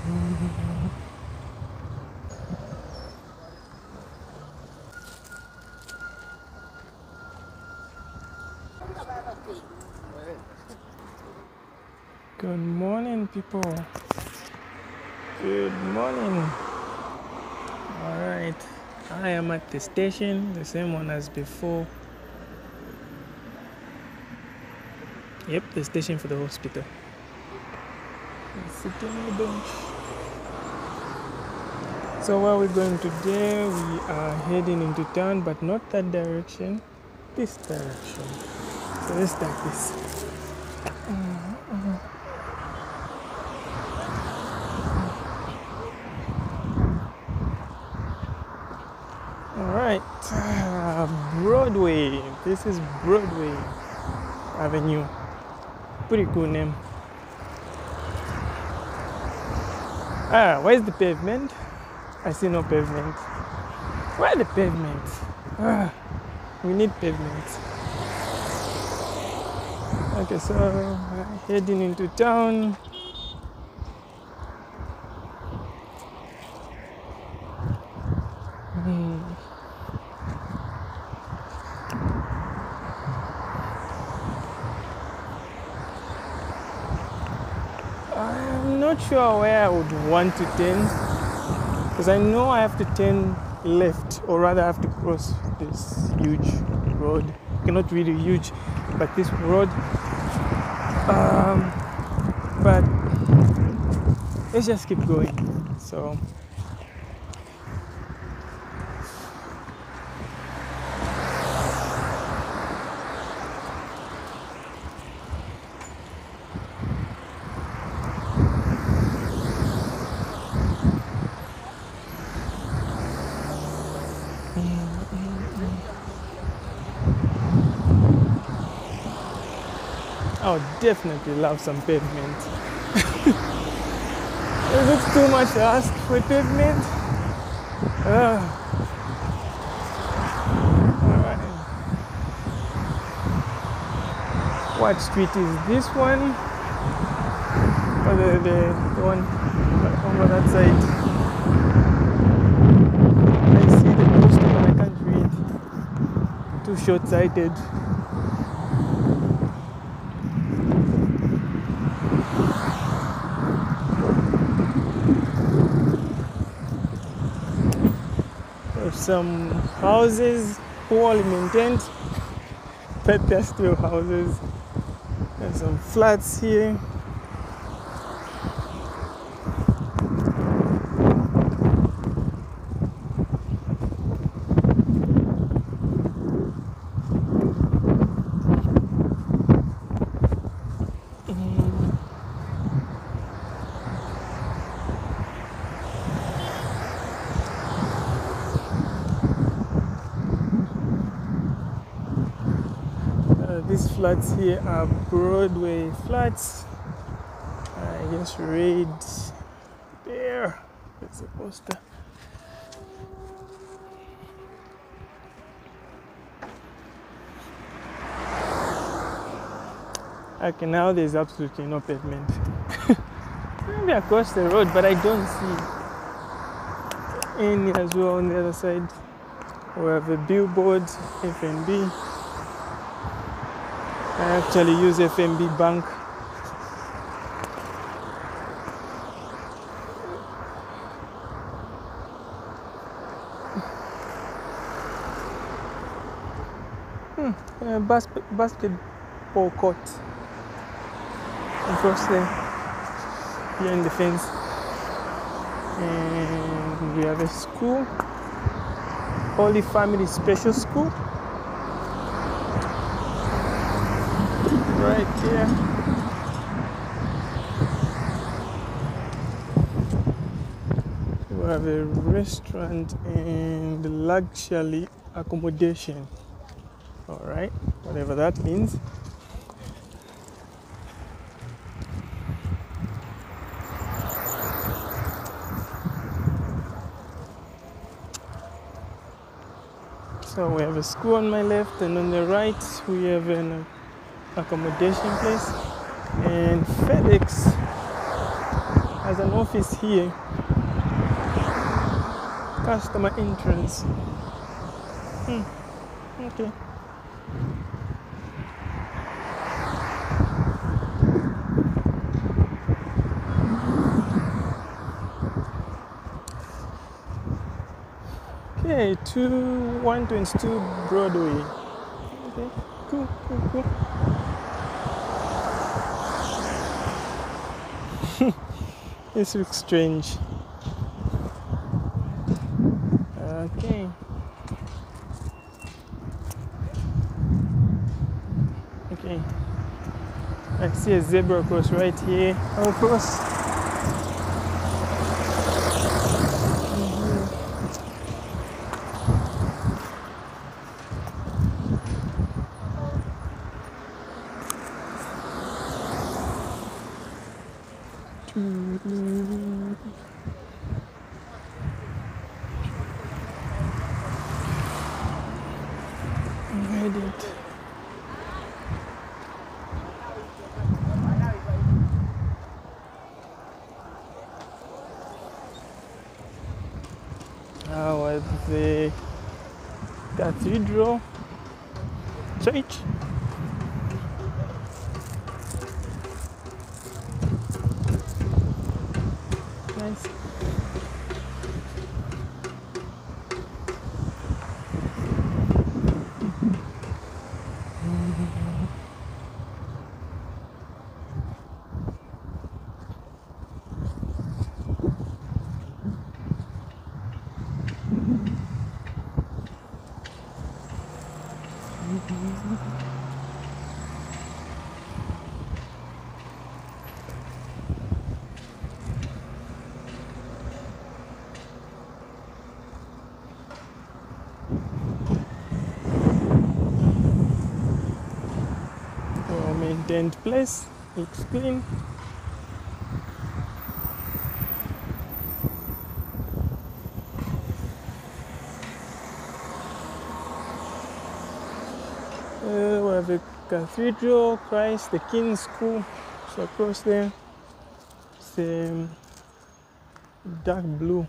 Good morning, people. Good morning. Alright, I am at the station, the same one as before. Yep, the station for the hospital. I'm sitting on the bench. So where we're going today, we are heading into town, but not that direction, this direction. So let's start this. Alright, Broadway. This is Broadway Avenue. Pretty cool name. Where's the pavement? I see no pavement. Where the pavement? We need pavement. Okay, so heading into town. I'm not sure where I would want to turn, because I know I have to turn left, or rather I have to cross this huge road. Okay, not really huge, but this road. But let's just keep going. So I would definitely love some pavement. Is it too much to ask for pavement? Alright. What street is this one? Or the one over that side? I see the poster, but I can't read. Too short-sighted. Some houses, poorly maintained, but they're still houses. There's some flats here. These flats here are Broadway flats. I just read there. It's a poster. Okay, now there's absolutely no pavement. Maybe across the road, but I don't see any as well on the other side. We have a billboard, FNB. I actually use FNB Bank. Basketball court across there, behind the fence. And we have a school, Holy Family Special School, right here. We have a restaurant and luxury accommodation. All right, whatever that means. So we have a school on my left, and on the right we have an accommodation place and FedEx has an office here. Customer entrance. Okay. Okay, 122 Broadway. Okay, cool. This looks strange. Okay. Okay. I see a zebra cross right here. I'll cross. Made it. Was the cathedral church. Nice. Well-maintained place. Looks clean. We have a cathedral, Christ, the King's School. So across there, it's dark blue.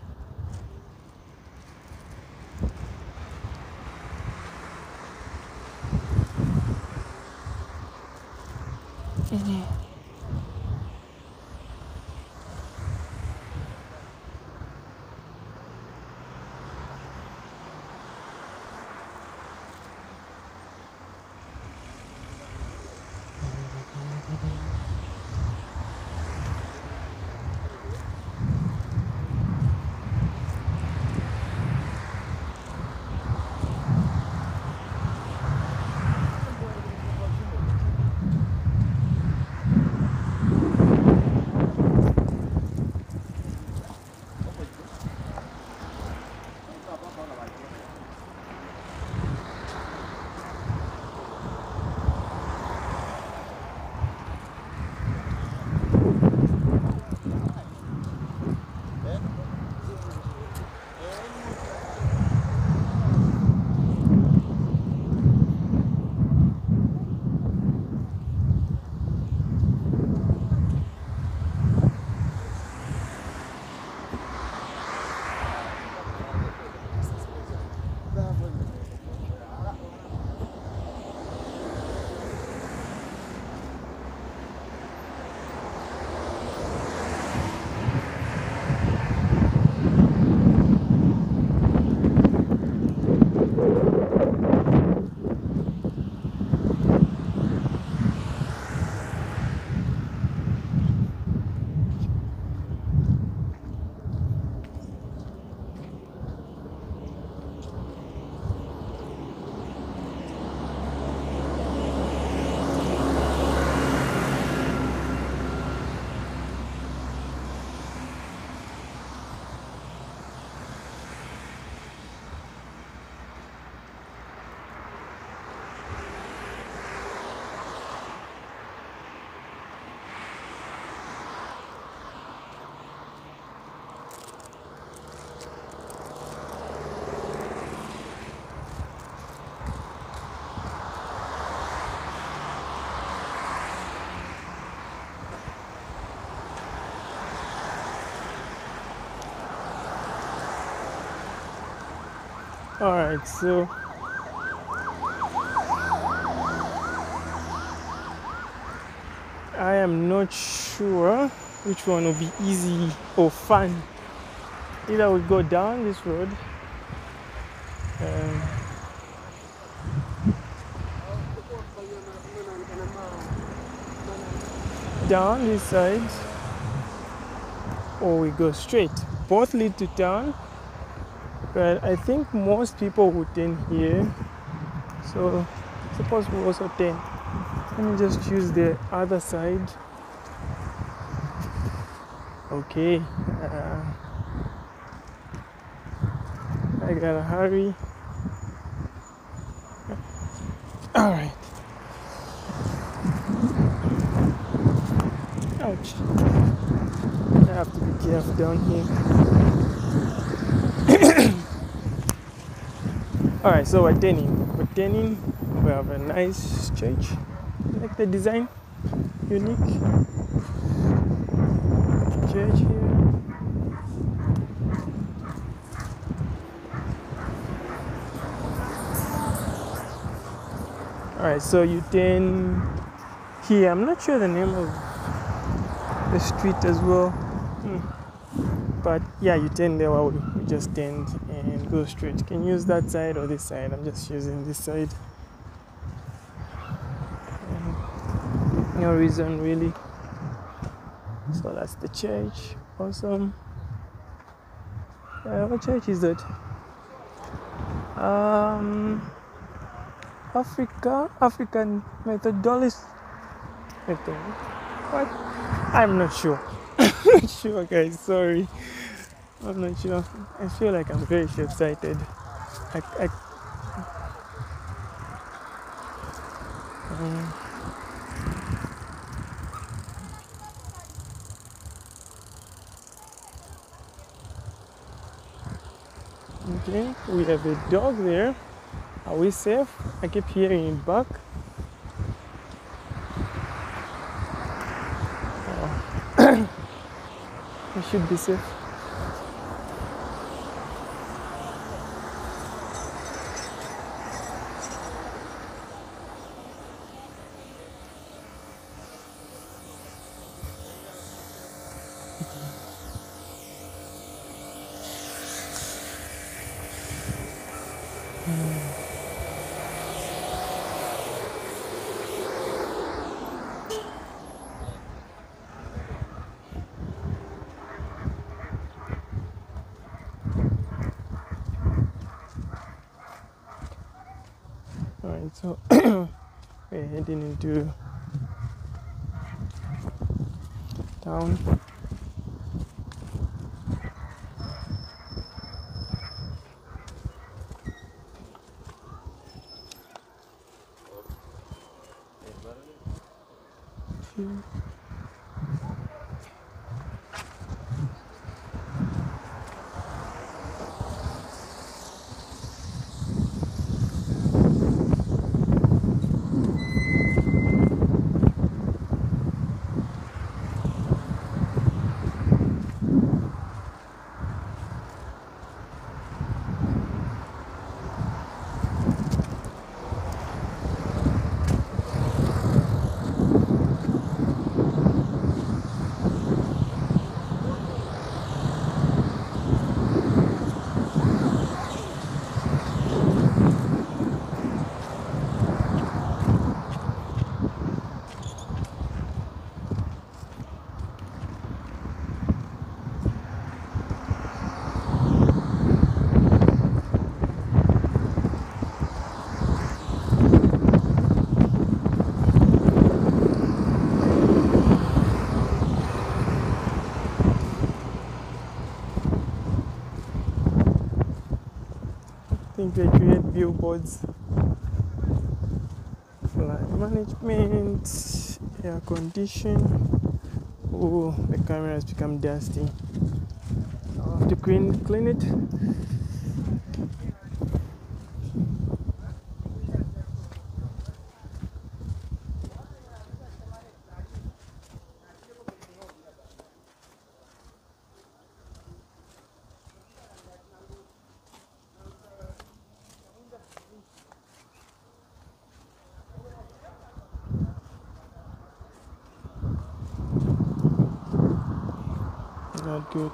All right, so I am not sure which one will be easy or fun. Either we go down this road, um, down this side, or we go straight. Both lead to town, but I think most people would turn here. So suppose we also turn. Let me just choose the other side. Okay, I gotta hurry. All right. Ouch. I have to be careful down here. All right, so we're turning. We're turning. We have a nice church. I like the design. Unique church here. All right, so you turn here. I'm not sure the name of the street as well. But yeah, you turn there while we just turned and go straight. You can use that side or this side. I'm just using this side. No reason really. So that's the church. Awesome. What church is that? African Methodist. What? I'm not sure. I'm not sure, guys. Sorry. I'm not sure. I feel like I'm very short-sighted. I Okay, we have a dog there. Are we safe? I keep hearing it bark. We should be safe. Alright, so we're heading into town. I think they create billboards, flight management, air condition. Oh, the camera has become dusty. I'll have to clean it. not good.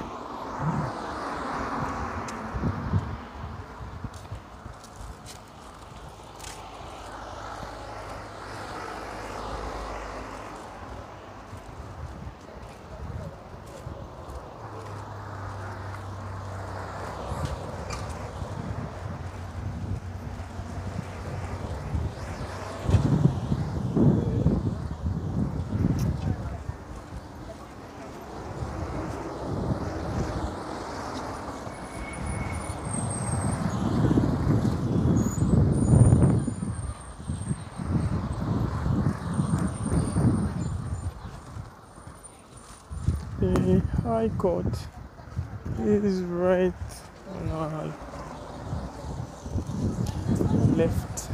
The High Court is right on our left.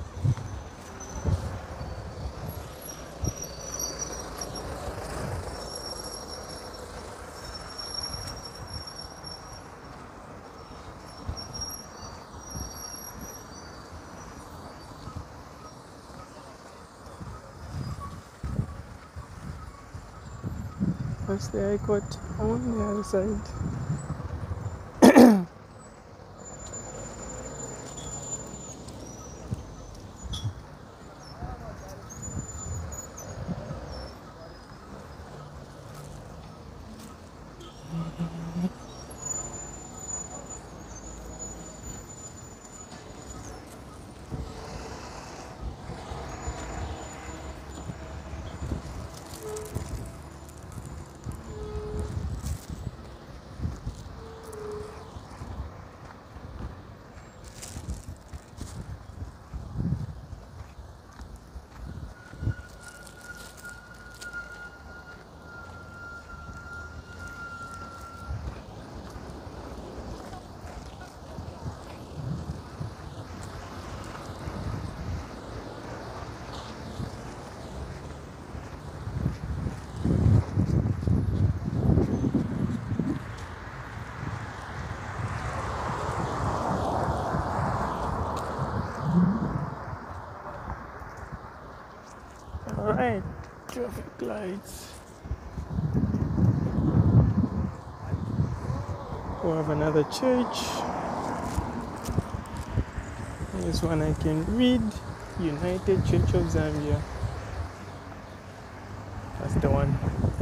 That's the High Court on the other side. Alright, traffic lights. We have another church. This one I can read. United Church of Zambia. That's the one.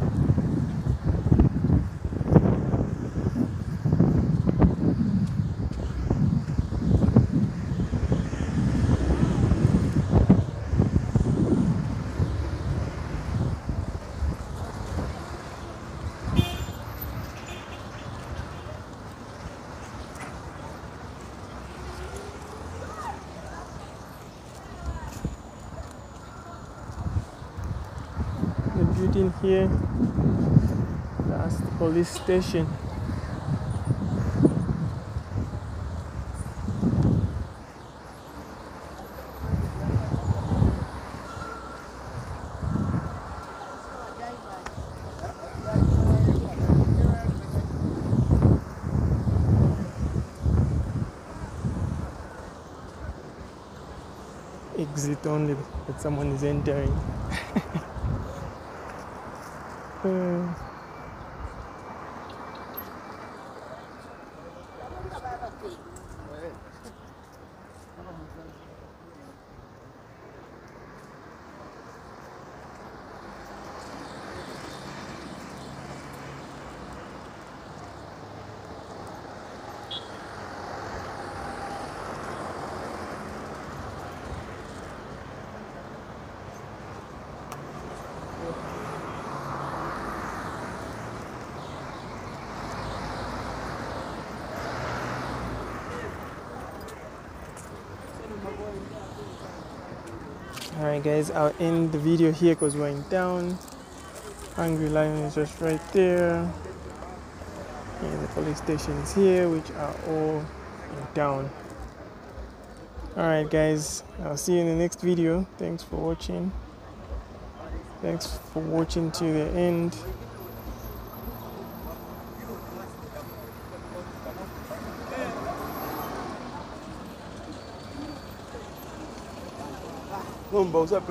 The building here, that's the police station. Exit only, but someone is entering. Alright guys, I'll end the video here because we're in town. Hungry Lion is just right there. And the police station is here, which are all in town. Alright guys, I'll see you in the next video. Thanks for watching. Thanks for watching to the end.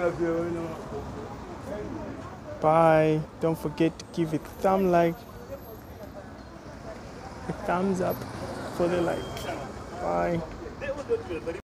Bye. Don't forget to give it a thumb like a thumbs up for the like. Bye.